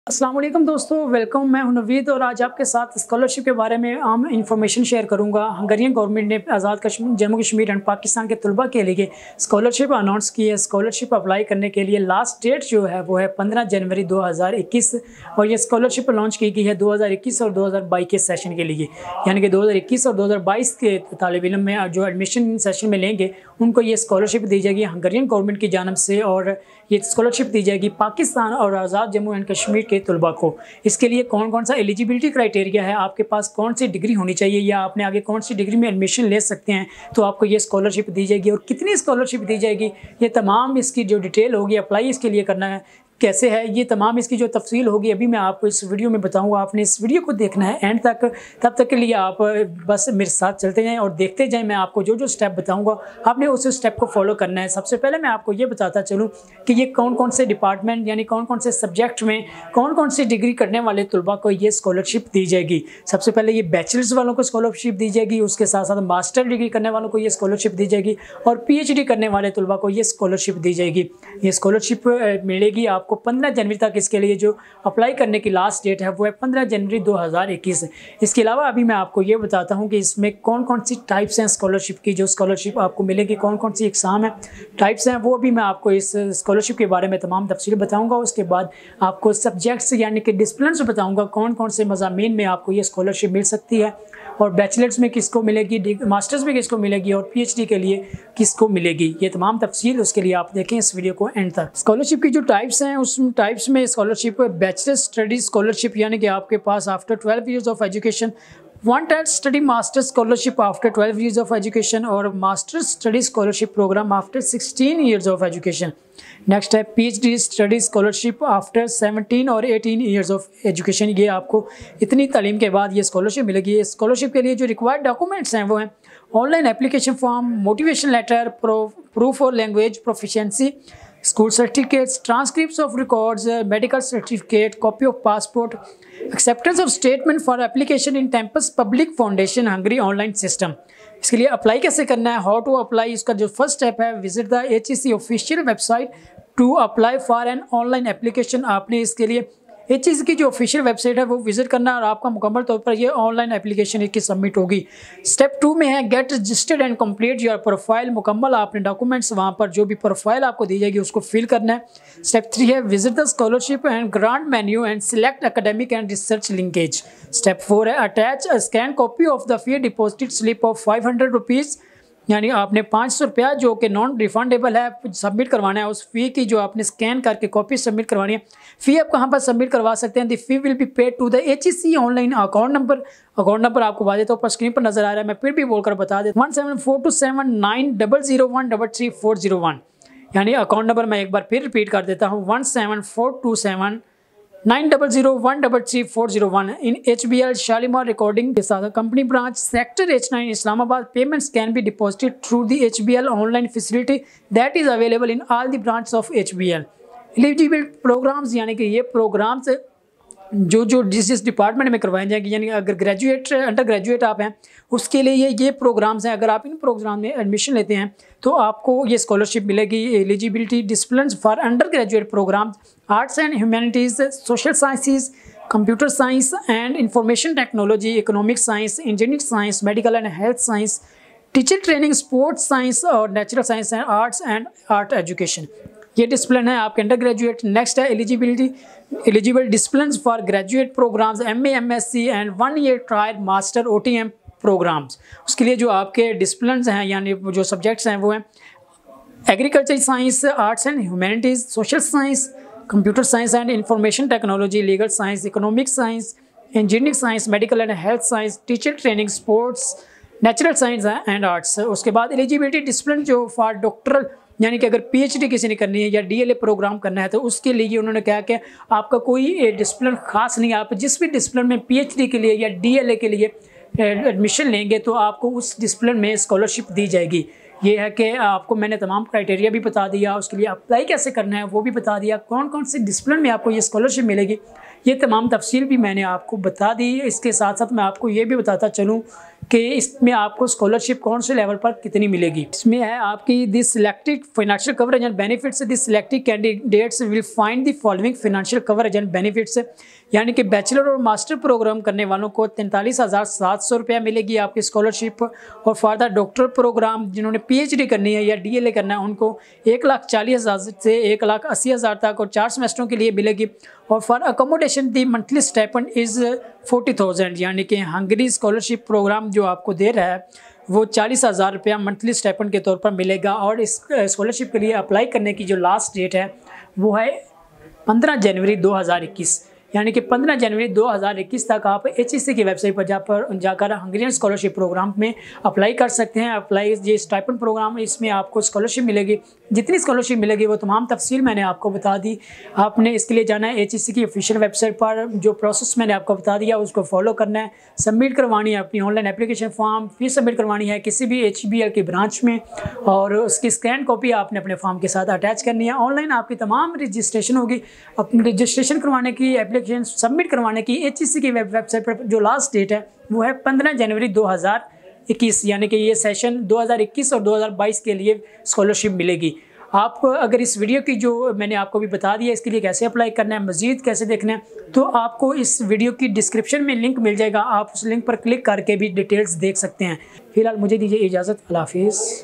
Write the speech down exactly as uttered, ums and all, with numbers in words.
अस्सलाम वालेकुम दोस्तों, वेलकम। मैं हूं नवीद और आज आपके साथ स्कॉलरशिप के बारे में आम इंफॉर्मेशन शेयर करूंगा। हंगेरियन गवर्नमेंट ने आज़ाद कश्मीर जम्मू कश्मीर एंड पाकिस्तान के तलबा के लिए स्कॉलरशिप अनाउंस की है। स्कॉलरशिप अप्लाई करने के लिए लास्ट डेट जो है वो है पंद्रह जनवरी दो हज़ार इक्कीस और ये स्कॉलरशिप लॉन्च की गई है दो हज़ार इक्कीस और दो हज़ार बाईस के सेशन के लिए, यानी कि दो हज़ार इक्कीस और दो हज़ार बाईस के तालिब इल्म में जो एडमिशन सेशन में लेंगे उनको ये स्कॉलरशिप दी जाएगी हंगेरियन गवर्नमेंट की जानब से, और ये स्कॉलरशिप दी जाएगी पाकिस्तान और आज़ाद जम्मू एंड कश्मीर के तलबा को। इसके लिए कौन कौन सा एलिजिबिलिटी क्राइटेरिया है, आपके पास कौन सी डिग्री होनी चाहिए या आपने आगे कौन सी डिग्री में एडमिशन ले सकते हैं, तो आपको ये स्कॉलरशिप दी जाएगी। और कितनी स्कॉलरशिप दी जाएगी, ये तमाम इसकी जो डिटेल होगी, अप्लाई इसके लिए करना है कैसे है, ये तमाम इसकी जो तफसील होगी अभी मैं आपको इस वीडियो में बताऊंगा। आपने इस वीडियो को देखना है एंड तक, तब तक के लिए आप बस मेरे साथ चलते जाएं और देखते जाएं। मैं आपको जो जो स्टेप बताऊंगा आपने उस स्टेप को फॉलो करना है। सबसे पहले मैं आपको ये बताता चलूँ कि ये कौन कौन से डिपार्टमेंट यानी कौन कौन से सब्जेक्ट में कौन कौन सी डिग्री करने वाले तलबा को ये स्कॉलरशिप दी जाएगी। सबसे पहले ये बैचलर्स वालों को स्कॉलरशिप दी जाएगी, उसके साथ साथ मास्टर डिग्री करने वालों को ये स्कॉलरशिप दी जाएगी और पी एच डी करने वाले तलबा को ये स्कॉलरशिप दी जाएगी। ये स्कॉलरशिप मिलेगी आपको पंद्रह जनवरी तक। इसके लिए जो अप्लाई करने की लास्ट डेट है वो है पंद्रह जनवरी दो हज़ार इक्कीस। इसके अलावा अभी मैं आपको ये बताता हूँ कि इसमें कौन कौन सी टाइप्स हैं स्कॉलरशिप की, जो स्कॉलरशिप आपको मिलेगी, कौन कौन सी एग्ज़ाम है, टाइप्स हैं, वो अभी मैं आपको इस स्कॉलरशिप के बारे में तमाम तफसील बताऊँगा। उसके बाद आपको सब्जेक्ट्स यानी कि डिसिप्लिन्स बताऊँगा कौन कौन से मज़ामीन में आपको ये स्कॉलरशिप मिल सकती है और बैचलर्स में किसको मिलेगी, मास्टर्स में किसको मिलेगी और पीएचडी के लिए किसको मिलेगी। ये तमाम तफसील उसके लिए आप देखें इस वीडियो को एंड तक। स्कॉलरशिप की जो टाइप्स हैं उस टाइप्स में स्कॉलरशिप बैचलर स्टडी स्कॉलरशिप यानी कि आपके पास after twelve years of education, one time study master scholarship after twelve years of education और master study scholarship program after sixteen years of education. Next है PhD study scholarship after seventeen और eighteen years of education. ये आपको इतनी तालीम के बाद ये स्कॉलरशिप मिलेगी। स्कॉलरशिप के लिए जो रिक्वायर्ड डॉक्यूमेंट्स हैं वो हैं online application form, motivation letter, proof और language proficiency, school certificates, transcripts of records, medical certificate, copy of passport, acceptance of statement for application in campus public foundation Hungary online system. इसके लिए apply कैसे करना है, how to apply, इसका जो first step है visit the H E C official website to apply for an online application. आपने इसके लिए एच ई सी की जो ऑफिशियल वेबसाइट है वो विजिट करना और आपका मुकम्मल तौर पर ये ऑनलाइन एप्लीकेशन इसकी सबमिट होगी। स्टेप टू में है get registered and complete your profile. मुकम्मल आपने डॉक्यूमेंट्स वहाँ पर जो भी प्रोफाइल आपको दी जाएगी उसको फिल करना है। स्टेप थ्री है visit the scholarship and grant menu and select academic and research linkage. Step four है attach a scan copy of the fee deposited slip of five hundred rupees, यानी आपने पाँच सौ रुपया जो कि नॉन रिफंडेबल है सबमिट करवाना है। उस फी की जो आपने स्कैन करके कॉपी सबमिट करवानी है। फ़ी आप कहाँ पर सबमिट करवा सकते हैं, the fee will be paid to the H E C online account number. अकाउंट नंबर आपको वादे तौर पर स्क्रीन पर नजर आ रहा है, मैं फिर भी बोलकर बता देता हूँ, one seven four two seven nine double zero one double three four zero one. यानी अकाउंट नंबर मैं एक बार फिर रिपीट कर देता हूँ, one seven four two seven nine double zero one double three four zero one. In H B L Shalimar recording के साथ company branch sector H nine Islamabad. Payments can be deposited through the H B L online facility that is available in all the branch of H B L. Eligible programs यानी कि ये programmes जो जो जिस जिस department में करवाए जाएंगे, यानी अगर ग्रेजुएट अंडर ग्रेजुएट आप हैं उसके लिए ये ये प्रोग्राम्स हैं। अगर आप इन प्रोग्राम में एडमिशन लेते हैं तो आपको ये स्कॉलरशिप मिलेगी। Eligibility disciplines for under graduate program arts and humanities, social sciences, computer science and information technology, economic science, engineering science, medical and health science, teacher training, sports science और natural science and arts and art education. ये discipline है आपके under graduate. Next है eligibility eligible disciplines for graduate programs M A M S C and one year trial master O T M programs. उसके लिए जो आपके disciplines हैं यानी जो सब्जेक्ट्स हैं वो हैं agriculture science, arts and humanities, social science, computer science and information technology, legal science, economic science, engineering science, medical and health science, teacher training, sports, natural science and arts. उसके बाद eligibility discipline जो for doctoral यानी कि अगर PhD किसी ने करनी है या डीएलए प्रोग्राम करना है तो उसके लिए उन्होंने कहा कि आपका कोई डिसिप्लिन खास नहीं है, आप जिस भी डिसिप्लिन में पीएचडी के लिए या डीएलए के लिए एडमिशन लेंगे तो आपको उस डिसिप्लिन में स्कॉलरशिप दी जाएगी। ये है कि आपको मैंने तमाम क्राइटेरिया भी बता दिया, उसके लिए अप्लाई कैसे करना है वो भी बता दिया, कौन कौन से डिसिप्लिन में आपको ये स्कॉलरशिप मिलेगी ये तमाम तफसील भी मैंने आपको बता दी। इसके साथ साथ मैं आपको ये भी बताता चलूँ कि इसमें आपको स्कॉलरशिप कौन से लेवल पर कितनी मिलेगी। इसमें है आपकी the selected financial coverage and benefits, the selected candidates will find the following financial coverage and benefits, यानी कि बैचलर और मास्टर प्रोग्राम करने वालों को तैंतालीस हज़ार सात सौ रुपया मिलेगी आपकी स्कॉलरशिप, और फॉर द डॉक्टर प्रोग्राम जिन्होंने पीएचडी करनी है या डीएलए करना है उनको एक लाख चालीस हज़ार से एक लाख अस्सी हज़ार तक और चार सेमेस्टरों के लिए मिलेगी। और for accommodation the monthly stipend is forty thousand, यानी कि हंगरी स्कॉलरशिप प्रोग्राम जो आपको दे रहा है वो चालीस हज़ार रुपया मंथली स्टाइपेंड के तौर पर मिलेगा। और इस स्कॉलरशिप के लिए अप्लाई करने की जो लास्ट डेट है वो है पंद्रह जनवरी दो हज़ार इक्कीस, यानी कि पंद्रह जनवरी दो हज़ार इक्कीस तक आप एच ई सी की वेबसाइट पर जा पर जाकर हंगेरियन स्कॉलरशिप प्रोग्राम में अप्लाई कर सकते हैं। अप्लाई ये स्टाइपेंड प्रोग्राम, इसमें आपको स्कॉलरशिप मिलेगी, जितनी स्कॉलरशिप मिलेगी वो तमाम तफसील मैंने आपको बता दी। आपने इसके लिए जाना है एच ई सी की ऑफिशियल वेबसाइट पर, जो प्रोसेस मैंने आपको बता दिया उसको फॉलो करना है, सबमिट करवानी है अपनी ऑनलाइन एप्लीकेशन फॉर्म, फिर सबमिट करवानी है किसी भी एच बी एल की ब्रांच में, और उसकी स्कैन कॉपी आपने अपने फॉर्म के साथ अटैच करनी है। ऑनलाइन आपकी तमाम रजिस्ट्रेशन होगी। अपनी रजिस्ट्रेशन करवाने की, एप्लीकेशन सबमिट करवाने की एच ई सी की वेब वेबसाइट पर जो लास्ट डेट है वो है पंद्रह जनवरी दो हज़ार इक्कीस, यानी कि ये सेशन दो हज़ार इक्कीस और दो हज़ार बाईस के लिए स्कॉलरशिप मिलेगी। आप अगर इस वीडियो की जो मैंने आपको भी बता दिया इसके लिए कैसे अप्लाई करना है, मज़ीद कैसे देखना है, तो आपको इस वीडियो की डिस्क्रिप्शन में लिंक मिल जाएगा, आप उस लिंक पर क्लिक करके भी डिटेल्स देख सकते हैं। फिलहाल मुझे दीजिए इजाज़त, अल्लाह हाफिज़।